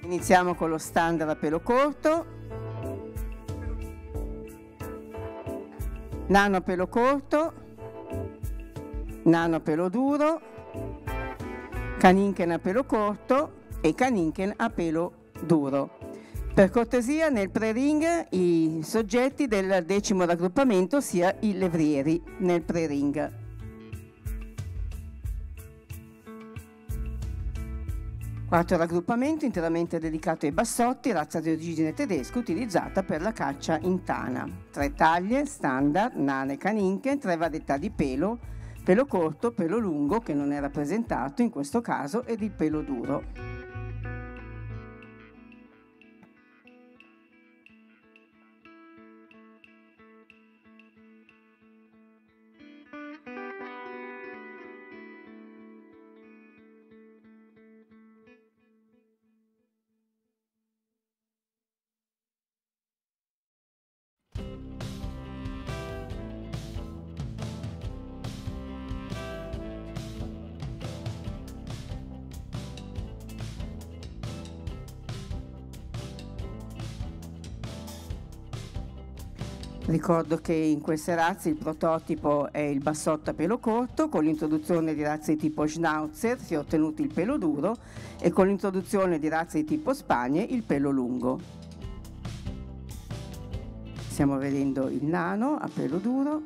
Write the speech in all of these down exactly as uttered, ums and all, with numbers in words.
Iniziamo con lo standard a pelo corto, nano a pelo corto, nano a pelo duro, Kaninken a pelo corto e Kaninken a pelo duro. Per cortesia, nel pre-ring i soggetti del decimo raggruppamento, ossia i levrieri nel pre-ring. Quarto raggruppamento interamente dedicato ai bassotti, razza di origine tedesca utilizzata per la caccia in tana. Tre taglie, standard, nane, Kaninken, tre varietà di pelo, pelo corto, pelo lungo, che non è rappresentato in questo caso, ed il pelo duro. Ricordo che in queste razze il prototipo è il bassotto a pelo corto, con l'introduzione di razze di tipo Schnauzer si è ottenuto il pelo duro e con l'introduzione di razze di tipo Spagne il pelo lungo. Stiamo vedendo il nano a pelo duro.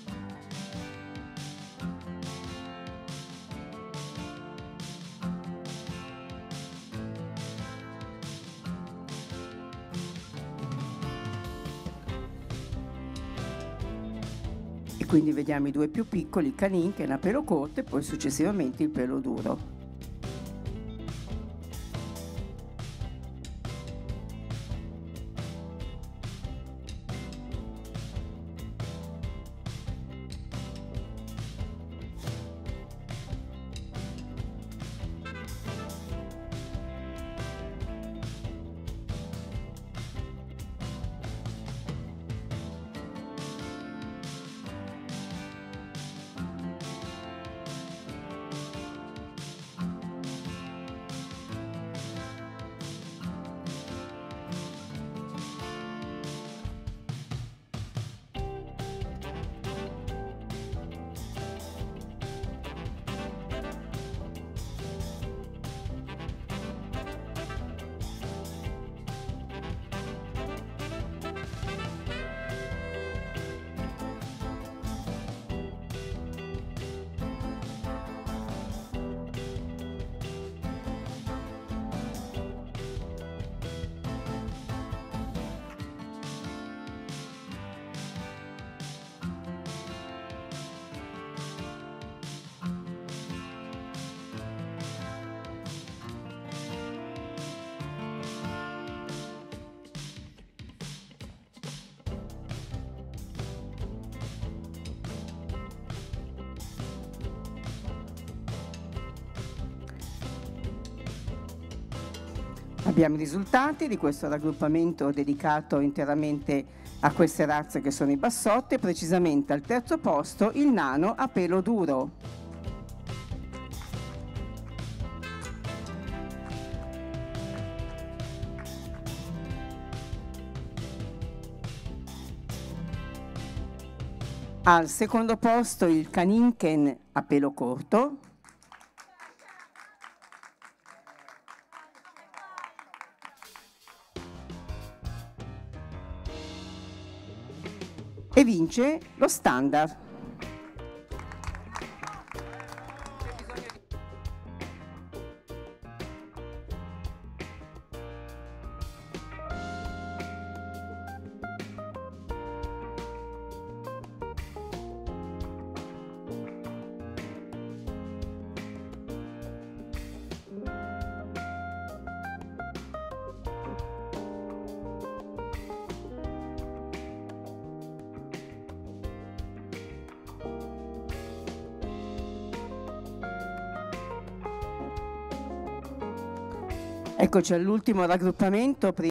E quindi vediamo i due più piccoli, il Kaninken a pelo corto e poi successivamente il pelo duro. Abbiamo i risultati di questo raggruppamento dedicato interamente a queste razze che sono i bassotti, precisamente al terzo posto il nano a pelo duro. Al secondo posto il Kaninken a pelo corto. E vince lo standard. Eccoci all'ultimo raggruppamento.